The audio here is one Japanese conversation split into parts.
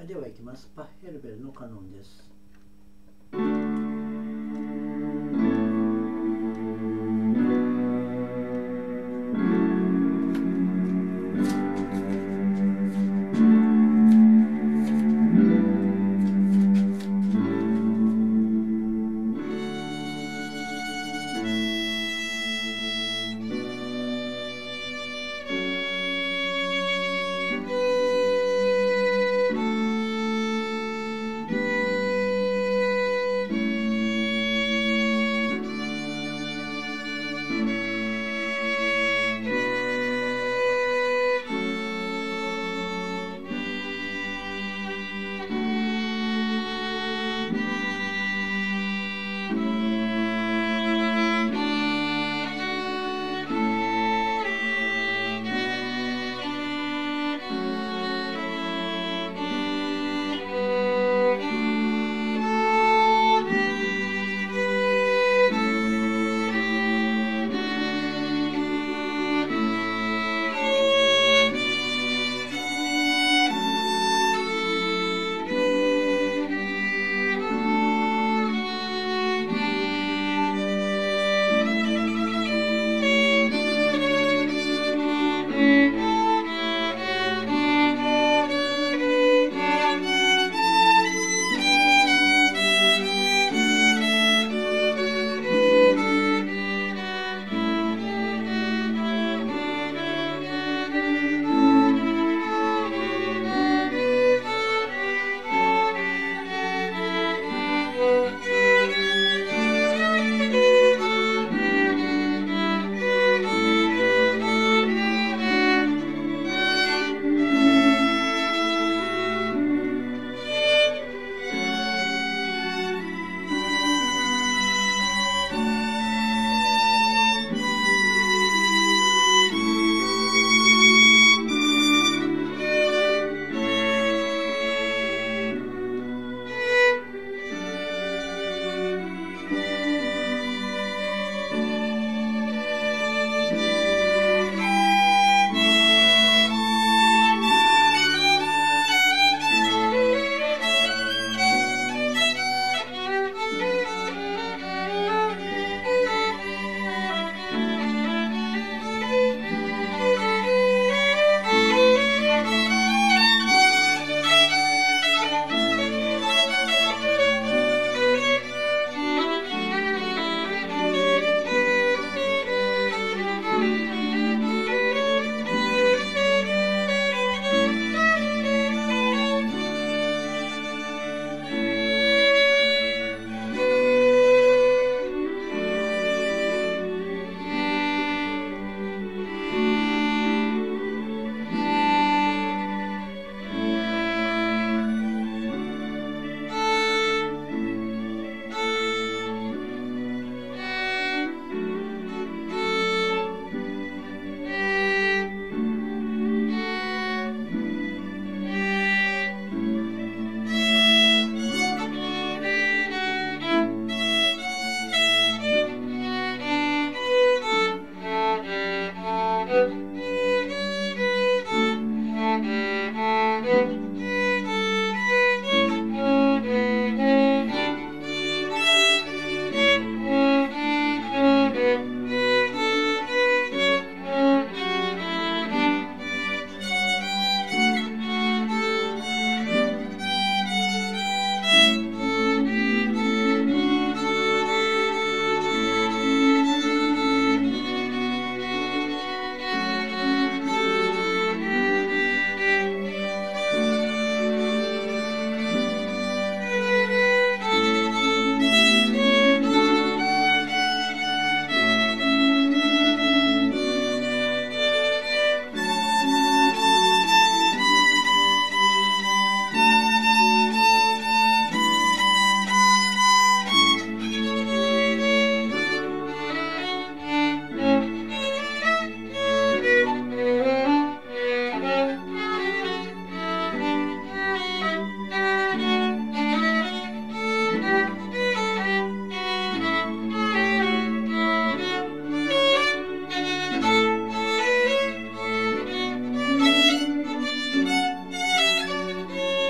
では行きます。パッヘルベルのカノンです。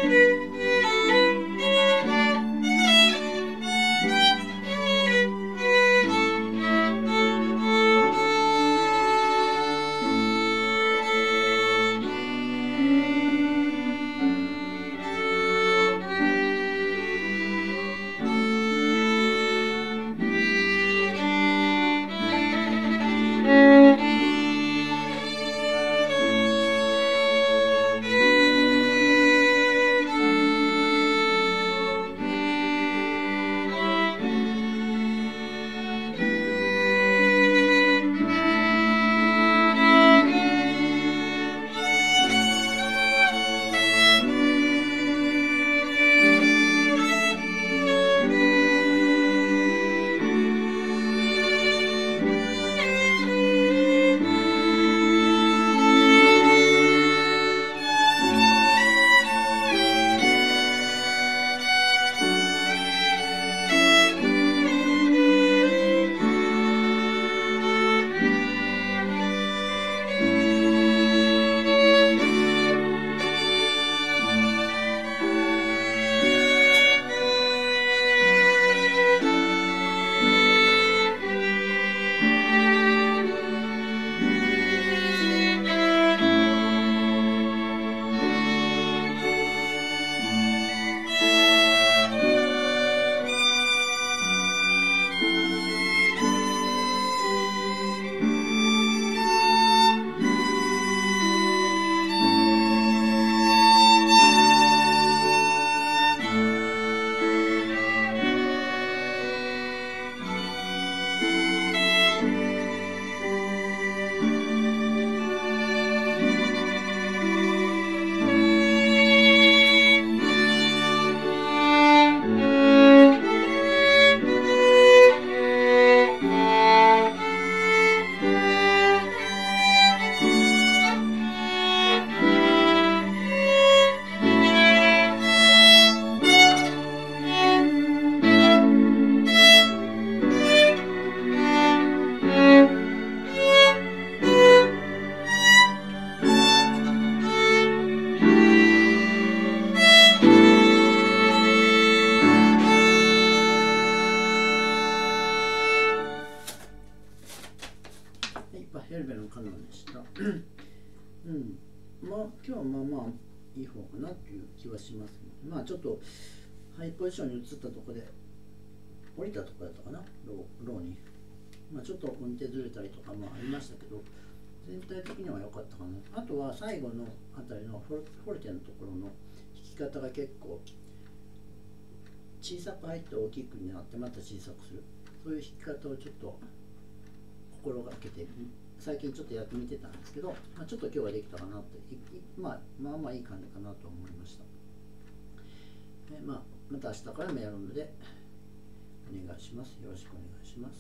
ヘルベのカノンでした。うん。まあ今日はまあいい方かなっていう気はします。まあちょっとハイポジションに移ったところで降りたところだったかな、ローに。まあちょっと運転ずれたりとかもありましたけど、全体的には良かったかな。あとは最後のあたりのフォルテのところの弾き方が結構小さく入って大きくなってまた小さくする、そういう弾き方をちょっと心がけて最近ちょっとやってみてたんですけど、まあ、ちょっと今日はできたかなって、まあいい感じかなと思いました。また明日からもやるのでお願いします。よろしくお願いします。